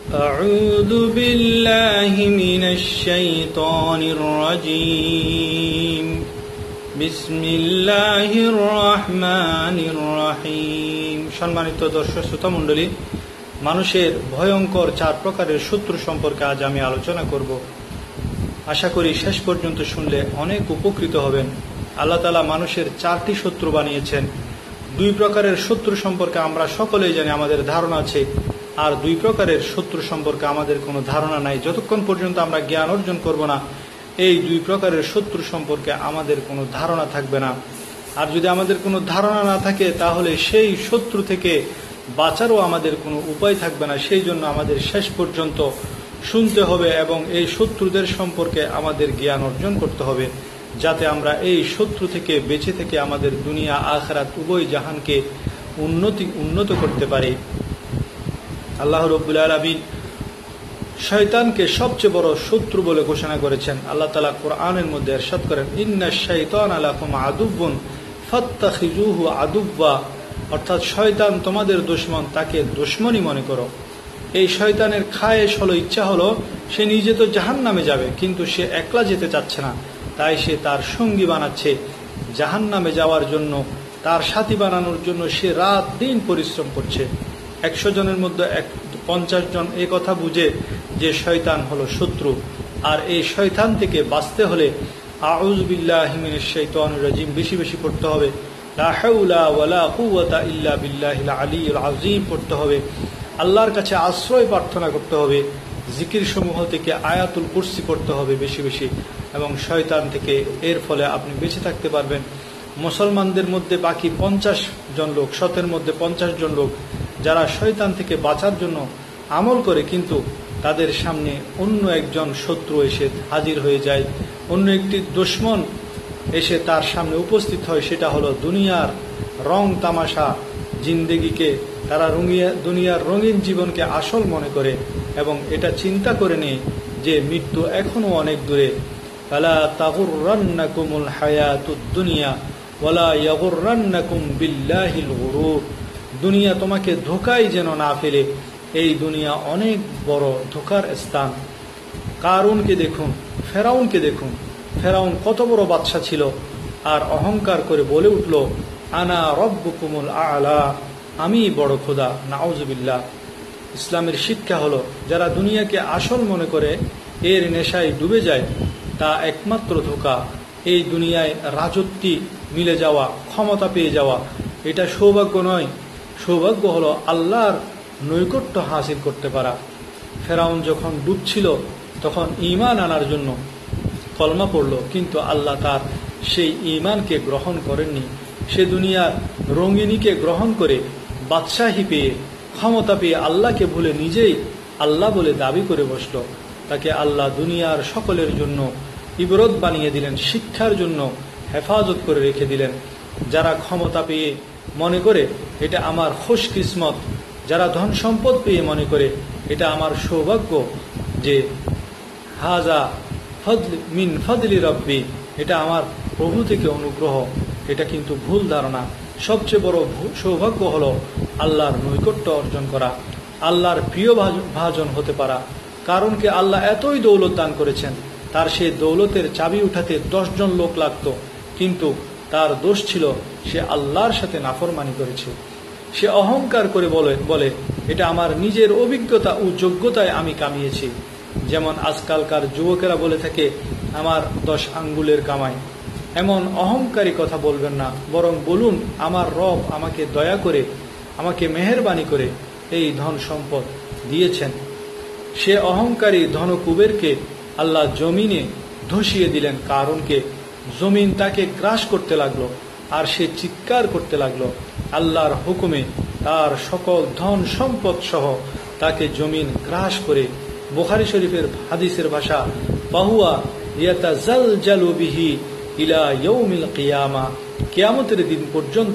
أعوذ بالله من الشيطان الرجيم بسم الله الرحمن الرحيم সম্মানিত দর্শক শ্রোতা মণ্ডলী, মানুষের ভয়ঙ্কর 4 প্রকারের শত্রু সম্পর্কে আজ আমি আলোচনা করব। আশা করি শেষ পর্যন্ত শুনলে অনেক উপকৃত হবেন। আল্লাহ তাআলা মানুষের 4টি শত্রু বানিয়েছেন। 2 প্রকারের শত্রু সম্পর্কে আমরা সকলেই জানি, আমাদের ধারণা আছে। আর 2 প্রকারের শত্রু সম্পর্কে আমাদের কোনো ধারণা নাই। যতক্ষণ পর্যন্ত আমরা জ্ঞান অর্জন করব না, এই 2 প্রকারের শত্রু সম্পর্কে আমাদের কোনো ধারণা থাকবে না। আর যদি আমাদের কোনো ধারণা না থাকে, তাহলে সেই শত্রু থেকে বাঁচারও আমাদের কোনো উপায় থাকবে না। সেই জন্য আমাদের শেষ পর্যন্ত শুনতে হবে এবং এই শত্রুদের সম্পর্কে আমাদের জ্ঞান অর্জন করতে হবে, যাতে আমরা এই শত্রু থেকে বেঁচে থেকে আমাদের দুনিয়া আখিরাত উভয় জাহানকে উন্নত করতে পারি। আল্লাহ রাব্বুল আলামিন শয়তানকে সবচেয়ে বড় শত্রু বলে ঘোষণা করেছেন। আল্লাহ তাআলা কোরআনের মধ্যে ইরশাদ করেন, ইন্নাশ শাইতানা লাকুম আদুব্বুন ফাত্তাখিযুহু আদুব্বা, অর্থাৎ শয়তান তোমাদের দুশমন, তাকে দুশমনই মনে করো। এই শয়তানের খায়েশ হলো, ইচ্ছা হলো, সে নিজে তো জাহান্নামে যাবে, কিন্তু সে একলা যেতে চাচ্ছে না। তাই সে তার সঙ্গী বানাচ্ছে জাহান্নামে যাওয়ার জন্য, তার সাথী বানানোর জন্য সে রাত দিন পরিশ্রম করছে। 100 জনের মধ্যে 50 জন এই কথা বুঝে যে শয়তান হলো শত্রু। আর এই শয়তান থেকে বাঁচতে হলে আউযু বিল্লাহি মিনাশ শাইতানির রাজিম বেশি বেশি পড়তে হবে। লা হাওলা ওয়ালা কুওয়াতা ইল্লা বিল্লাহিল আলিয়্যিল আযীম পড়তে হবে। আল্লাহর কাছে আশ্রয় প্রার্থনা করতে হবে। জিকির সমূহ থেকে আয়াতুল কুরসি পড়তে হবে বেশি বেশি, এবং শয়তান থেকে এর ফলে আপনি বেঁচে থাকতে পারবেন। মুসলমানদের মধ্যে বাকি 50 জন লোক, 100 মধ্যে 50 জন লোক যারা শয়তান থেকে বাঁচার জন্য আমল করে, কিন্তু তাদের সামনে অন্য একজন শত্রু এসে হাজির হয়ে যায়, অন্য একটি দুশমন এসে তার সামনে উপস্থিত হয়। সেটা হলো দুনিয়ার রং তামাশা জিন্দেগিকে, তারা দুনিয়ার রঙিন জীবনকে আসল মনে করে এবং এটা চিন্তা করে নেয় যে মৃত্যু এখনো অনেক দূরে। ফালা তাগুররান্নাকুমুল হায়াতুদ দুনিয়া ওয়ালা ইয়াগুররান্নাকুম বিল্লাহিল গুরুর, দুনিয়া তোমাকে ধোঁকায় যেন না ফেলে। এই দুনিয়া অনেক বড় ধোঁকার স্থান। কারুনকে দেখুন, ফেরাউনকে দেখুন। ফেরাউন কত বড় বাদশা ছিল, আর অহংকার করে বলে উঠল, আনা রব্বুকুমুল আ'লা, আমি বড় খোদা। নাউজুবিল্লাহ। ইসলামের শিক্ষা হলো, যারা দুনিয়াকে আসল মনে করে এর নেশায় ডুবে যায়, তা একমাত্র ধোঁকা। এই দুনিয়ায় রাজত্ব মিলে যাওয়া, ক্ষমতা পেয়ে যাওয়া, এটা সৌভাগ্য নয়। সৌভাগ্য হলো আল্লাহর নৈকট্য হাসিল করতে পারা। ফেরাউন যখন ডুবছিল, তখন ঈমান আনার জন্য কলমা পড়ল, কিন্তু আল্লাহ তার সেই ঈমানকে গ্রহণ করেননি। সে দুনিয়ার রঙিনীকে গ্রহণ করে বাদশাহী পেয়ে, ক্ষমতা পেয়ে আল্লাহকে ভুলে নিজেই আল্লাহ বলে দাবি করে বসল। তাকে আল্লাহ দুনিয়ার সকলের জন্য ইবরত বানিয়ে দিলেন, শিক্ষার জন্য হেফাজত করে রেখে দিলেন। যারা ক্ষমতা পেয়ে মনে করে এটা আমার খুশ কিসমত, যারা ধন সম্পদ পেয়ে মনে করে এটা আমার সৌভাগ্য, যে হাজা ফদল মিন ফদলি রব্বি, এটা আমার প্রভু থেকে অনুগ্রহ, এটা কিন্তু ভুল ধারণা। সবচেয়ে বড় সৌভাগ্য হলো আল্লাহর নৈকট্য অর্জন করা, আল্লাহর প্রিয় ভাজন হতে পারা। কারণ কি আল্লাহ এতই দৌলত দান করেছেন, তার সেই দৌলতের চাবি উঠাতে 10 জন লোক লাগত, কিন্তু তার দোষ ছিল সে আল্লাহর সাথে নাফরমানি করেছে। সে অহংকার করে বলে এটা আমার নিজের অভিজ্ঞতা ও যোগ্যতায় আমি কামিয়েছি। যেমন আজকালকার যুবকেরা বলে থাকে, আমার 10 আঙ্গুলের কামাই। এমন অহংকারী কথা বলবেন না, বরং বলুন, আমার রব আমাকে দয়া করে, আমাকে মেহেরবানি করে এই ধন সম্পদ দিয়েছেন। সে অহংকারী ধনকুবেরকে আল্লাহ জমিনে ধসিয়ে দিলেন। কারণকে জমিন তাকে গ্রাস করতে লাগলো, আর সে চিৎকার করতে লাগলো। আল্লাহর হুকুমে তার সকল ধন সম্পদ সহ তাকে জমিন গ্রাস করে, বুখারী শরীফের হাদিসের ভাষা, ফাহুয়া ইয়াতাজালজালু বিহি ইলা ইয়াউমিল কিয়ামা, কিয়ামতের দিন পর্যন্ত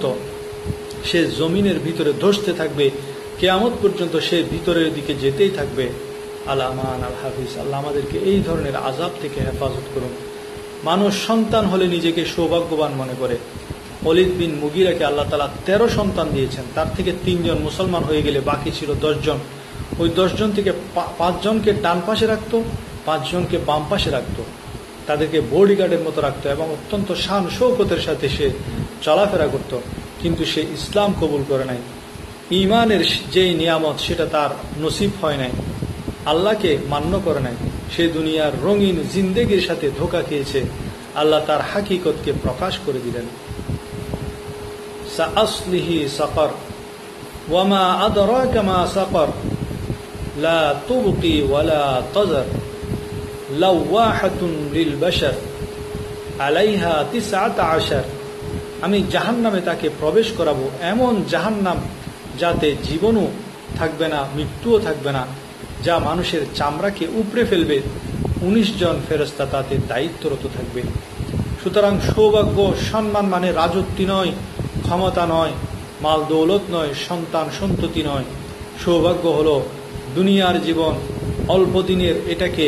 সে জমিনের ভিতরে ধসতে থাকবে, কিয়ামত পর্যন্ত সে ভিতরের দিকে যেতেই থাকবে। আল-আমান আল হাফিজ। আল্লাহ আমাদেরকে এই ধরনের আযাব থেকে হেফাজত করুন। মানুষ সন্তান হলে নিজেকে সৌভাগ্যবান মনে করে। ওলীদ বিন মুগীরাকে আল্লাহ তাআলা 13 সন্তান দিয়েছেন, তার থেকে 3 জন মুসলমান হয়ে গেলে বাকি ছিল 10 জন। ওই 10 জন থেকে 5 জনকে ডান পাশে রাখতো, 5 জনকে বাম পাশে রাখতো, তাদেরকে বডিগার্ডের মতো রাখতো এবং অত্যন্ত শান শৌকতের সাথে সে চলাফেরা করত। কিন্তু সে ইসলাম কবুল করে নাই, ইমানের যেই নিয়ামত সেটা তার নসিব হয় নাই, আল্লাহকে মান্য করে নাই, সে দুনিয়ার রঙিন জিন্দেগির সাথে ধোঁকা খেয়েছে। আল্লাহ তার হাকিকতকে প্রকাশ করে দিলেন, সাআসলিহি সাকার ওয়ামা আদরাকা মা সাকার লা তুবকি ওয়ালা তাজার লাওয়াহাতুন লিল বাশার আলাইহা 19। আমি জাহান্নামে তাকে প্রবেশ করাবো, এমন জাহান্নাম যাতে জীবনও থাকবে না, মৃত্যুও থাকবে না, যা মানুষের চামড়াকে উপড়ে ফেলবে। 19 জন ফেরেশতা তাতে দায়িত্বরত থাকবে। সুতরাং সৌভাগ্য সম্মান মানে রাজত্ব নয়, ক্ষমতা নয়, মাল দৌলত নয়, সন্তান সন্ততি নয়। সৌভাগ্য হলো দুনিয়ার জীবন অল্প দিনের,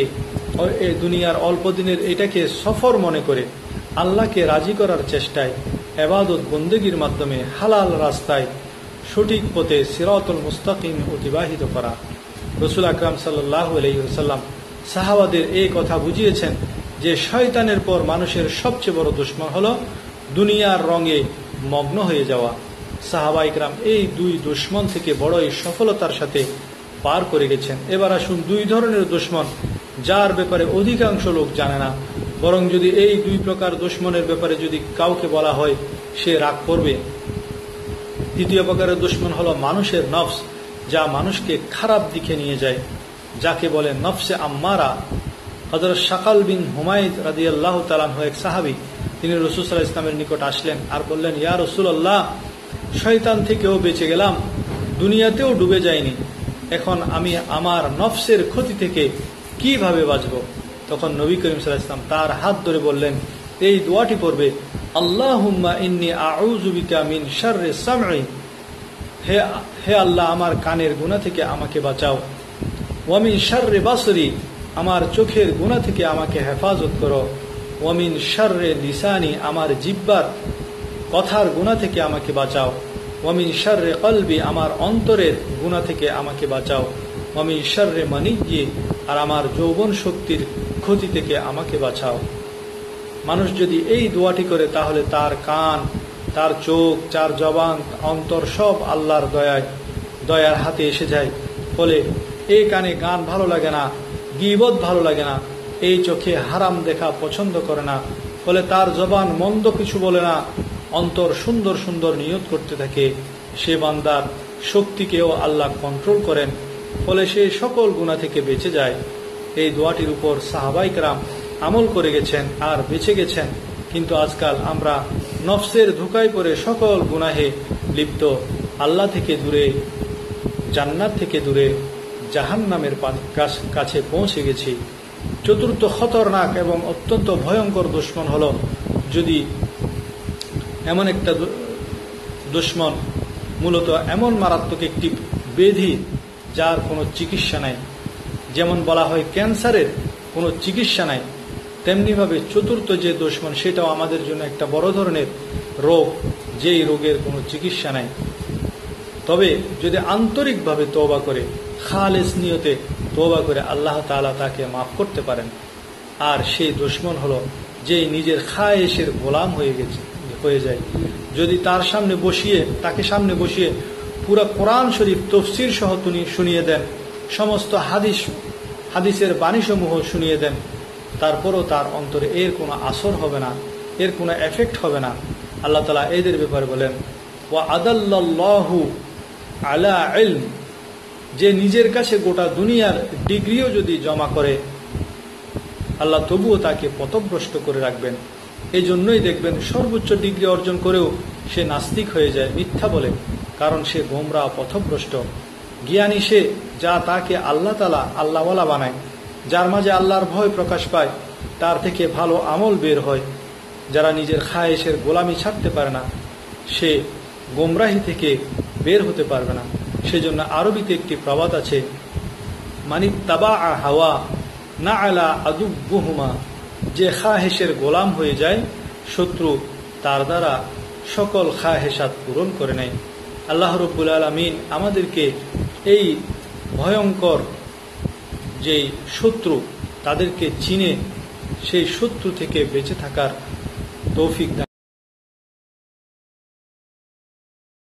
এটাকে সফর মনে করে আল্লাহকে রাজি করার চেষ্টায় ইবাদত বন্দেগীর মাধ্যমে হালাল রাস্তায় সঠিক পথে সিরাতুল মুস্তাকিম অতিবাহিত করা। রাসূল আকরাম সাল্লাল্লাহু আলাইহি ওয়াসাল্লাম সাহাবাদের এই কথা বুঝিয়েছেন যে শয়তানের পর মানুষের সবচেয়ে বড় দুশমন হলো দুনিয়ার রঙে মগ্ন হয়ে যাওয়া। সাহাবায়ে কেরাম এই 2 দুশমন থেকে বড়ই সফলতার সাথে পার করে গেছেন। এবার আসুন 2 ধরনের দুশমন যার ব্যাপারে অধিকাংশ লোক জানে না, বরং যদি এই 2 প্রকার দুশমনের ব্যাপারে যদি কাউকে বলা হয় সে রাগ করবে। দ্বিতীয় প্রকারের দুশমন হলো মানুষের নফস, যা মানুষকে খারাপ দিকে নিয়ে যায়, যাকে বলে নফসে আম্মারা। হযরত শাকাল বিন হুমায়দ রাদিয়াল্লাহু তাআলা আনহু এক সাহাবী, তিনি রাসূল সাল্লাল্লাহু আলাইহি ওয়াসাল্লামের নিকট আসলেন আর বললেন, ইয়া রাসূলুল্লাহ, শয়তান থেকেও বেঁচে গেলাম, দুনিয়াতেও ডুবে যাইনি, এখন আমি আমার নফসের ক্ষতি থেকে কিভাবে বাঁচব? তখন নবী করিম সাল্লাল্লাহু আলাইহি ওয়াসাল্লাম তার হাত ধরে বললেন, এই দোয়াটি পড়বে, আল্লাহুম্মা ইন্নী আউযু বিকা মিন শাররি সামঈ, হে আল্লাহ আমার কানের গুনাহ থেকে আমাকে বাঁচাও, ওয়া মিন শাররি বাসরি, আমার চোখের গুনাহ থেকে আমাকে হেফাজত করো, ওয়া মিন শাররি লিসানি, আমার জিহ্বার কথার গুনাহ থেকে আমাকে বাঁচাও, ওয়া মিন শাররি কলবি, আমার অন্তরের গুনাহ থেকে আমাকে বাঁচাও, ওয়া মিন শাররি মানিয়্যি, আর আমার যৌবন শক্তির ক্ষতি থেকে আমাকে বাঁচাও। মানুষ যদি এই দোয়াটি করে তাহলে তার কান, তার চোখ, তার জবান, অন্তর সব আল্লাহর দয়ার হাতে এসে যায়। ফলে এই কানে গান ভালো লাগে না, গীবত ভালো লাগে না, এই চোখে হারাম দেখা পছন্দ করে না, ফলে তার জবান মন্দ কিছু বলে না, অন্তর সুন্দর সুন্দর নিয়ত করতে থাকে। সে বান্দার শক্তিকেও আল্লাহ কন্ট্রোল করেন, ফলে সে সকল গুনাহ থেকে বেঁচে যায়। এই দোয়াটির উপর সাহাবায়ে কেরাম আমল করে গেছেন আর বেঁচে গেছেন। কিন্তু আজকাল আমরা নফসের ধোঁকায় পড়ে সকল গুনাহে লিপ্ত, আল্লাহ থেকে দূরে, জান্নাত থেকে দূরে, জাহান্নামের কাছে পৌঁছে গেছি। চতুর্থ খতরনাক এবং অত্যন্ত ভয়ঙ্কর দুশমন হলো, যদি এমন একটা দুশমন, মূলত এমন মারাত্মক একটি ব্যাধি যার কোনো চিকিৎসা নাই। যেমন বলা হয় ক্যান্সারের কোনো চিকিৎসা নাই, তেমনিভাবে চতুর্থ যে দুশমন সেটাও আমাদের জন্য একটা বড় ধরনের রোগ, যেই রোগের কোনো চিকিৎসা নাই। তবে যদি আন্তরিকভাবে তওবা করে, খালেস নিয়তে তওবা করে, আল্লাহ তাআলা তাকে মাফ করতে পারেন। আর সেই দুশমন হলো যেই নিজের খায়েশের গোলাম হয়ে যায়। যদি তাকে সামনে বসিয়ে পুরা কোরআন শরীফ তফসির সহ তিনি শুনিয়ে দেন, সমস্ত হাদিসের বাণীসমূহ শুনিয়ে দেন, তারপরও তার অন্তরে এর কোনো আসর হবে না, এর কোনো এফেক্ট হবে না। আল্লাহ তাআলা এদের ব্যাপারে বলেন, ওয়া আদাল্লাল্লাহু আলা ইলম, যে নিজের কাছে গোটা দুনিয়ার ডিগ্রিও যদি জমা করে, আল্লাহ তবুও তাকে পথভ্রষ্ট করে রাখবেন। এই জন্যই দেখবেন সর্বোচ্চ ডিগ্রি অর্জন করেও সে নাস্তিক হয়ে যায়, মিথ্যা বলে, কারণ সে গোমরা, পথভ্রষ্ট। জ্ঞানী সে, যা তাকে আল্লাহ তাআলা আল্লাহওয়ালা বানায়, যার মাঝে আল্লাহর ভয় প্রকাশ পায়, তার থেকে ভালো আমল বের হয়। যারা নিজের খায়েশের গোলামি ছাড়তে পারে না, সে গোমরাহি থেকে বের হতে পারবে না। সেজন্য আরবিতে একটি প্রবাদ আছে, মানিত্তাবা হাওয়া না আলা আদুব্বুহুমা, যে খাহেশের গোলাম হয়ে যায়, শত্রু তার দ্বারা সকল খাহেশাত পূরণ করে নেয়। আল্লাহ রাব্বুল আলামিন আমাদেরকে এই ভয়ঙ্কর যে শত্রু তাদেরকে চিনে সেই শত্রু থেকে বেঁচে থাকার তৌফিক দান